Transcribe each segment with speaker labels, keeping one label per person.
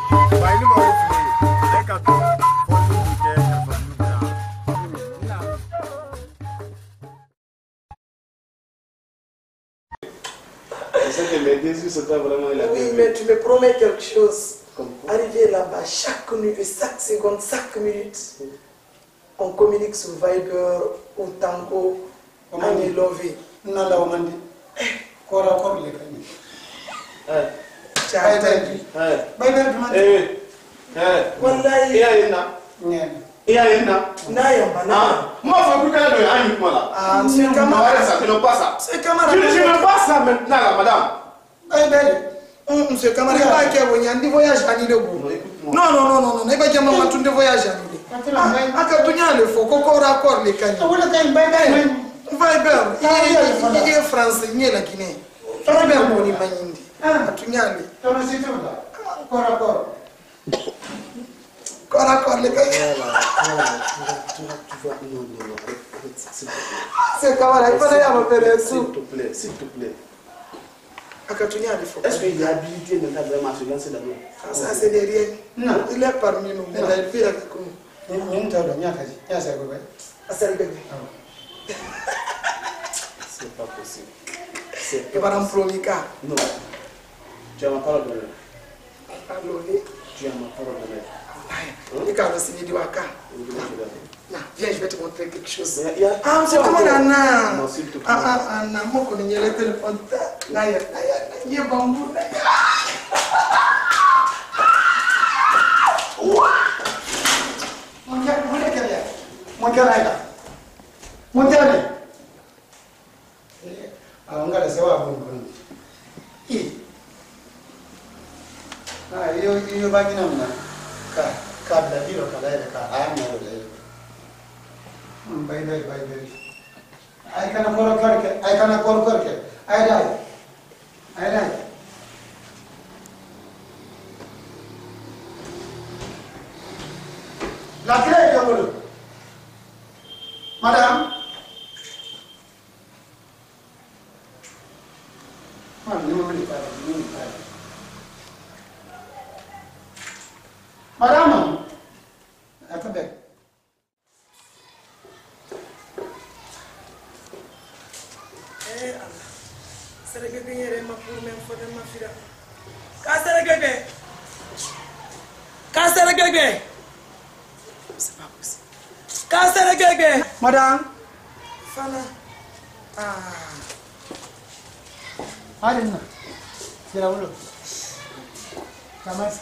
Speaker 1: Oui, mais tu me promets quelque chose. Arriver là-bas chaque nuit, chaque seconde, chaque minute, on communique sur Viber ou Tango, on est lové.
Speaker 2: Non, là, on m'a dit. Quoi, les canis.
Speaker 1: Tu as entendu? Wallahi. Monsieur camarade. C'est camarade.
Speaker 3: Je ne pas ça maintenant, là, madame.
Speaker 1: Monsieur camarade, il y a un voyage annulé. Non, il va y avoir un voyage annulé. Le faux, coco raccord les canis. Il est français, il est la Guinée. Il est bien bon, il m'a dit. Corps, les canis. C'est camarade, il fallait avoir fait
Speaker 3: s'il te plaît, s'il te plaît.
Speaker 1: Est-ce
Speaker 3: qu'il y a habilité maintenant vraiment à se lancer dans l'eau?
Speaker 1: Ça, c'est derrière. Non. Il est parmi nous. Il est fait avec nous.
Speaker 3: C'est pas possible.
Speaker 1: C'est pas un premier cas.
Speaker 3: Non. Tu as ma parole de l'air.
Speaker 1: Pardonnez.
Speaker 3: Tu as ma parole de l'air.
Speaker 1: Les gars, c'est du Waka. Viens, je vais te montrer quelque chose.
Speaker 3: Ah,
Speaker 1: c'est comment Anna?
Speaker 3: Non, s'il te plaît.
Speaker 1: Anna, moi, quand il y a le téléphone, il y a bambou.
Speaker 2: Mon gars, on va laisser voir bon. Il va bien là. Car la vie au Canada, bye. I can afford work. I die. La clé est au boulot. Madame. Madame. Attendez.
Speaker 1: C'est le bébé, il est ma pour même fois de ma fille. Casse le bébé. C'est pas possible. Casse le bébé. Madame. Fana.
Speaker 2: Allez, c'est la boulot. Kamaski.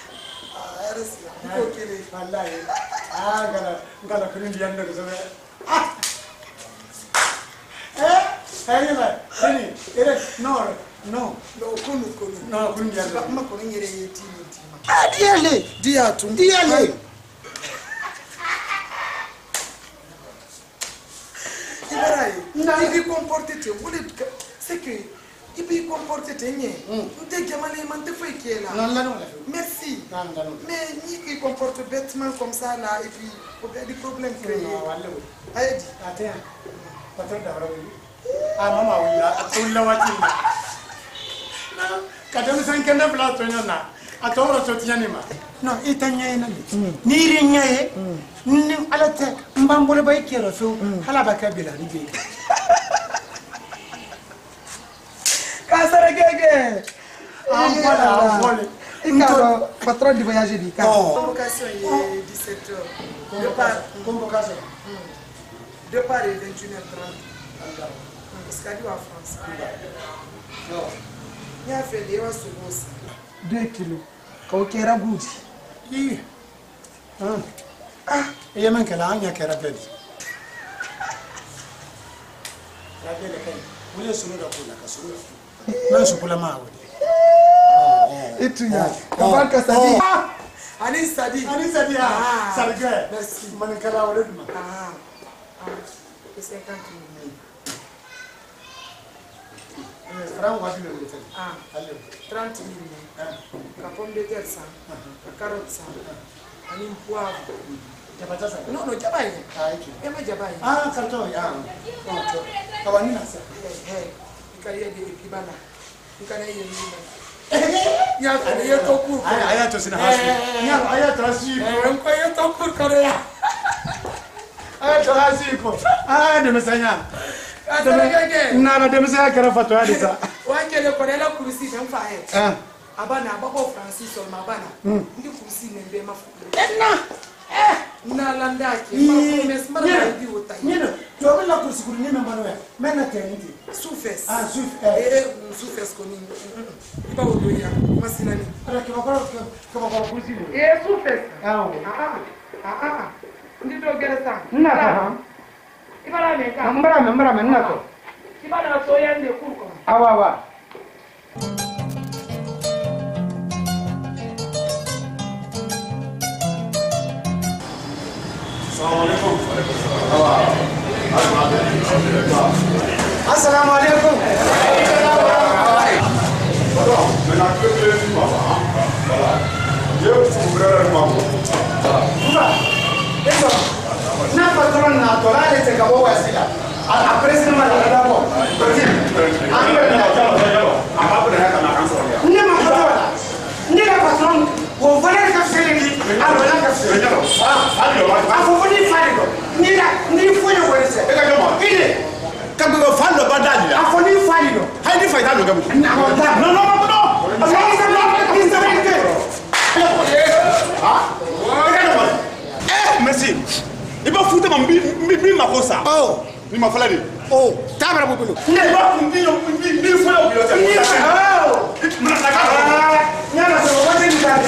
Speaker 1: C'est que il peut comporter tes niais. Merci. Mais ni qui comporte bêtement comme ça là et puis il y a des problèmes créés. Allez,
Speaker 2: attends. Ah maman oui, tout la voiture. Non, quand on s'en connaît pas toi non. Attends, on se tient ni ma. Non, il t'a nié non. Ni rien ni à la tête. Mbambole ba ikero so. Hala ba kabila ni bi.
Speaker 1: Kasaragege.
Speaker 2: Voilà.
Speaker 1: Il pas trop de voyager du cas. Convocation est 17h.
Speaker 2: Convocation.
Speaker 1: Départ est 21h30. Parce qu'à en France. Il y a fait des roches 2 kilos. Quand on a goûté.
Speaker 2: Et il y a même que là, il y a qu'à rappeler. Vous êtes sur le rapport, la cassure. Non, je peux la main.
Speaker 1: Et tu y as. Comment que ça dit? Anis Sadi.
Speaker 2: Ça regarde. Merci. Malinka, on le dit.
Speaker 1: C'est 50 000.
Speaker 2: Franck, on va dire le
Speaker 1: 30 000. La pomme de terre, ça. La carotte, ça. Un poivre. Non, jabaye. Ema jabaye.
Speaker 2: Carton. Kawanina ça.
Speaker 1: Ikaya de kibala. Ikana yeye.
Speaker 2: Ya ka ya to kur.
Speaker 4: Aya to sina hasu. Ya aya to hasu.
Speaker 2: Ko ya to kur kare ya.
Speaker 4: Aya to hasu ko. De mesanya.
Speaker 2: Ataragage.
Speaker 4: Nana de mesanya kara fatwa disa.
Speaker 2: Wanke le ko la kursi dan fa he. Abana babo Français sol mabana. Ndi kursi ne be mafu. Na landa ke ma ko mes mara di wotai.
Speaker 4: Nino, to be la kursi kuri ne mbano ya. Mena teniti.
Speaker 2: Soufes.
Speaker 4: Soufes
Speaker 2: koni. Iba wodo ya. Masina ni.
Speaker 4: Ara ke bakoro kursi.
Speaker 2: Soufes. Ndi do gere sa.
Speaker 4: Nna.
Speaker 2: Ibara me ka.
Speaker 4: Mbara me nna ko.
Speaker 2: Ibara so yande kurko.
Speaker 4: Awa. Assalamu alaikum. Na patron na torale te kabo wasila. A president ma da bo. Ne ma patron. Ne la patron ko voler ka seleni. Alo la ka seleni. A fo foni fali do. Ni fo yo wese. E ka jomo. Ile. Ka go fa lo badali. A fo ni fali do. Hay ni faida lo gabu. No. Merci. Il va foutre ma cosa. Oh. Il m'a fallu. Oh. Tabra bubulu. Il va foutre mi foutre au pilote. Oh. Nyana so wati ni dali.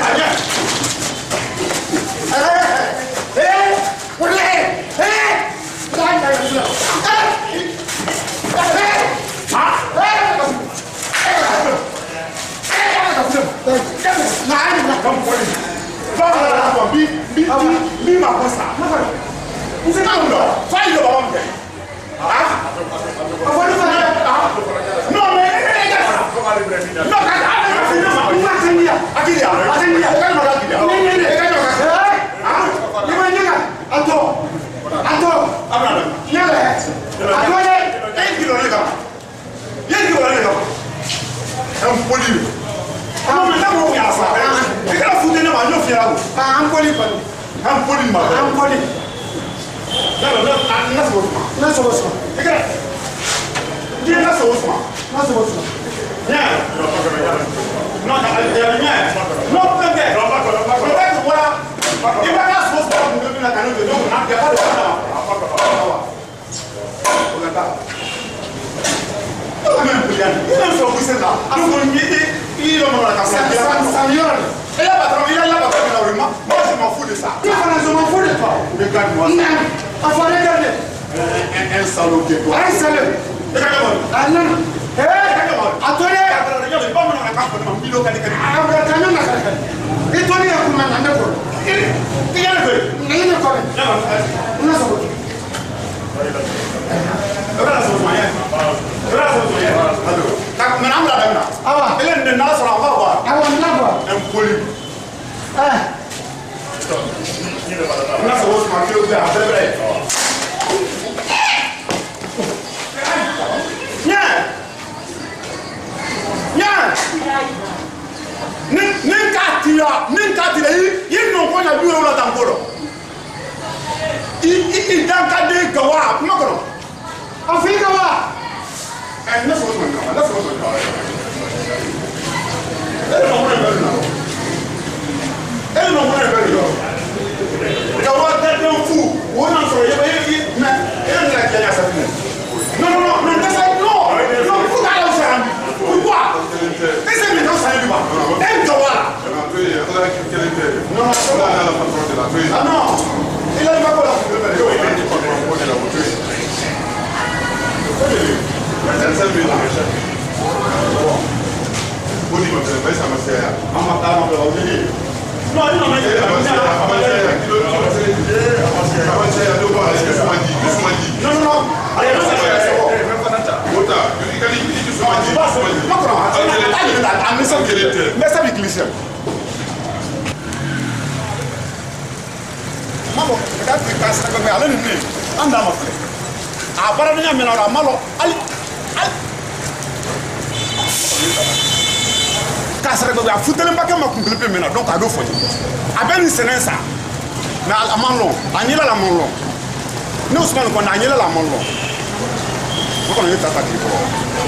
Speaker 4: kasara ko a futelen ba ke ma kun gbe mena donc a do fo a ben ni senen sa mais a manlo anyela la manlo ne Ousmane ko na anyela la manlo ko na ni tata ki ko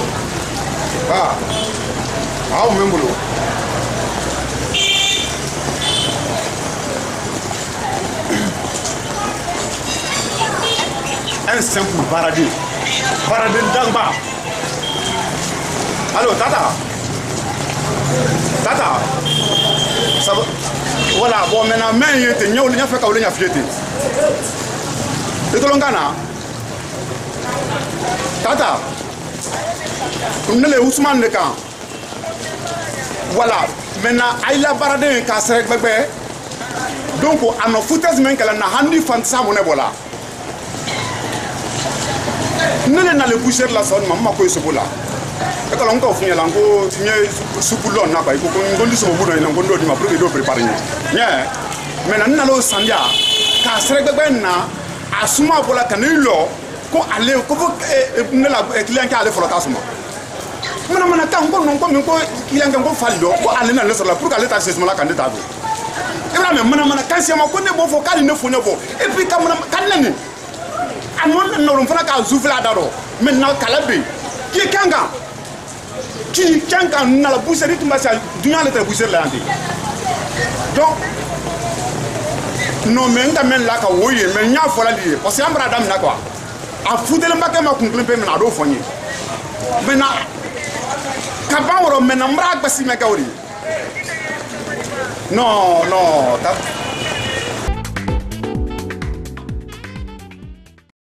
Speaker 4: ah o membolo un simple baradé d'angba. Allô, Tata. Ça va? Voilà, bon, maintenant, mais il y a des gens qui ont fait des choses. Et tout le monde Tata. On est Ousmane de Camp. Voilà, maintenant, il a baradé un casse avec bébé. Donc, on a foutu ce mec qui a handi fantasme mon ébola. Nous n'avons pas le boucher de la zone, maman ko isobola. Et quand on finit là, on finit soupoulon na quoi. Il faut qu'on dise au bout d'un an, qu'on doit dire pour que doit préparer. Yeah. Mais nous allons s'endia. Car c'est que ben na, asuma pour la canilo, qu'on allait, qu'on ne la client qui allait faire la tasuma. Mais non, quand on comme client qu'on falle d'eau, qu'on allait dans le sol pour qu'elle ait accès à la candidature. Et là même, maintenant quand c'est moi qu'on est bon, faut qu'elle ne faut pas. Et puis quand l'année. Non, on fera qu'à souffler d'aro. Maintenant, Calabé, qui est Kanga, qui Kanga n'a la boucherie de Massa, du mal de boucher là. Donc, non, mais on amène là qu'à oui, mais il y a un folie, parce que madame n'a quoi. A foutu le matin, ma conclue, mais n'a pas fini. Maintenant, Kabaro, maintenant, m'raque, parce que m'a kauri. Non,